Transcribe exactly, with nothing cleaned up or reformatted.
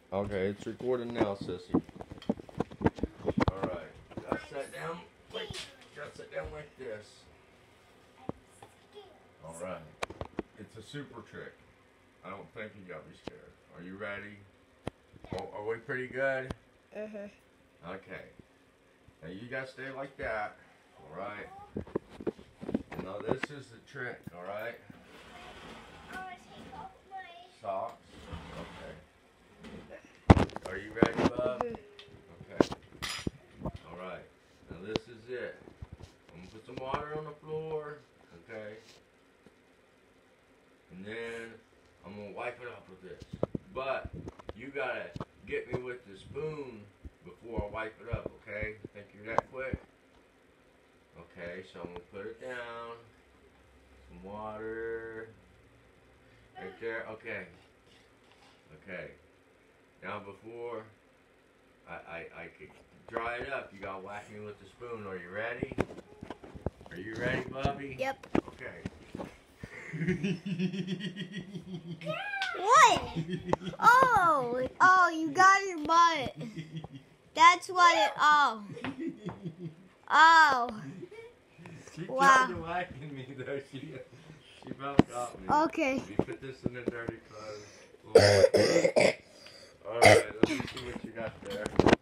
Okay, it's recording now, Sissy. Alright. Gotta sit down like gotta sit down like this. Alright. It's a super trick. I don't think you gotta be scared. Are you ready? Oh, are we pretty good? Uh-huh. Okay. Now you gotta stay like that. Alright. Now this is the trick, alright? Socks. Okay. Are you ready, bub? Okay. Alright. Now this is it. I'm gonna put some water on the floor. Okay. And then I'm gonna wipe it off with this. But you gotta get me with the spoon before I wipe it up, okay? Think you're that quick? Okay, so I'm gonna put it down. Some water. Right there, okay. Okay. Now before I, I, I could dry it up, you gotta whack me with the spoon. Are you ready? Are you ready, Bubby? Yep. Okay. What? Oh, oh, you got your butt. That's what it, oh. Oh. She Wow. tried to whacking me though. She, she about got me. Okay. You put this in the dirty clothes. Alright, let me see what you got there.